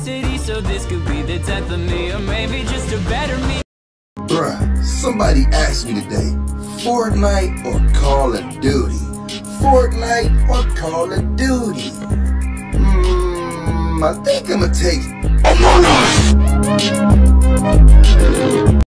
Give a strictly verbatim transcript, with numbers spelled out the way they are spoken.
city, so this could be the death of me, or maybe just a better me. Bruh, somebody asked me today, Fortnite or Call of Duty? Fortnite or Call of Duty? Hmm, I think I'ma take